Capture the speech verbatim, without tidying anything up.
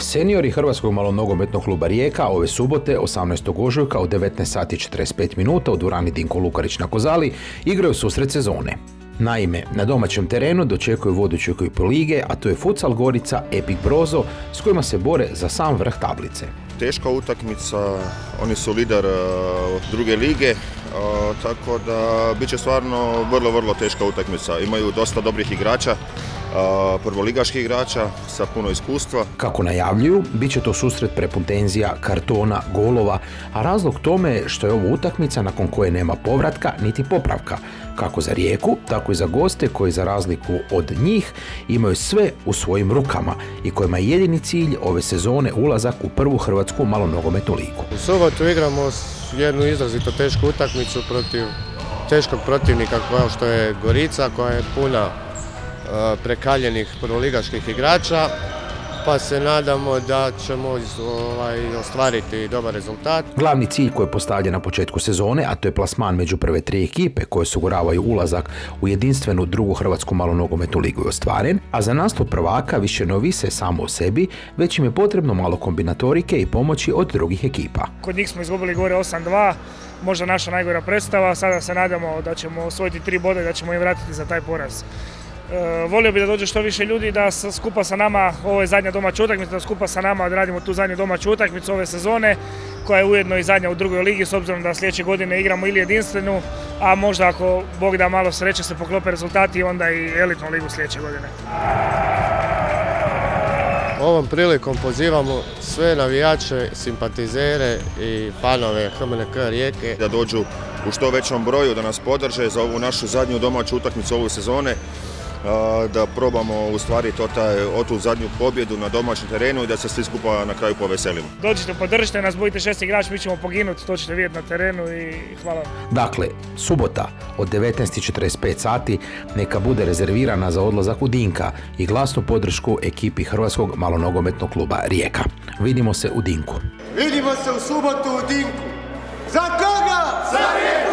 Seniori Hrvatskog malonogometnog kluba Rijeka ove subote osamnaestog ožujka u devetnaest sati i četrdeset pet minuta u dvorani Dinko Lukarić na Kozali igraju susret sezone. Naime, na domaćem terenu dočekuju vodeću ekipu lige, a to je Futsal Gorica Epik Brozo s kojima se bore za sam vrh tablice. Teška utakmica, oni su lider uh, druge lige, uh, tako da bit će stvarno vrlo, vrlo teška utakmica. Imaju dosta dobrih igrača, uh, prvoligaških igrača sa puno iskustva. Kako najavljuju, bit će to susret prepun tenzija, kartona, golova, a razlog tome je što je ovo utakmica nakon koje nema povratka niti popravka, kako za Rijeku, tako i za goste koji za razliku od njih imaju sve u svojim rukama i kojima je jedini cilj ove sezone ulazak u prvu hrvatsku malonogometnu ligu. U subotu igramo jednu izrazito tešku utakmicu protiv teškog protivnika kao što je Gorica, koja je puna uh, prekaljenih prvoligaških igrača, pa se nadamo da ćemo ovaj, ostvariti dobar rezultat. Glavni cilj koji je postavljen na početku sezone, a to je plasman među prve tri ekipe koje osiguravaju ulazak u jedinstvenu drugu hrvatsku malonogometnu ligu je ostvaren, a za nastup prvaka više ne ovise samo o sebi, već im je potrebno malo kombinatorike i pomoći od drugih ekipa. Kod njih smo izgubili gore osam dva, možda naša najgora predstava, sada se nadamo da ćemo osvojiti tri boda i da ćemo im vratiti za taj poraz. E, volio bi da dođe što više ljudi, da skupa sa nama, ovo je zadnja domaća utakmica, da skupa sa nama odradimo tu zadnju domaću utakmicu ove sezone, koja je ujedno i zadnja u drugoj ligi, s obzirom da sljedeće godine igramo ili jedinstvenu, a možda ako Bog da malo sreće se poklope rezultati, onda i elitnu ligu sljedeće godine. Ovom prilikom pozivamo sve navijače, simpatizere i fanove H M N K Rijeke da dođu u što većom broju, da nas podrže za ovu našu zadnju domaću utakmicu ove sezone, da probamo ostvariti tu zadnju pobjedu na domaćem terenu i da se svi skupa na kraju poveselimo. Dođite, podržite nas, budite šest igrač, mi ćemo poginuti, to ćete vidjeti na terenu i hvala. Dakle, subota od devetnaest i četrdeset pet sati neka bude rezervirana za odlazak u Dinka i glasnu podršku ekipi Hrvatskog malonogometnog kluba Rijeka. Vidimo se u Dinku. Vidimo se u subotu u Dinku. Za koga? Za Rijeku!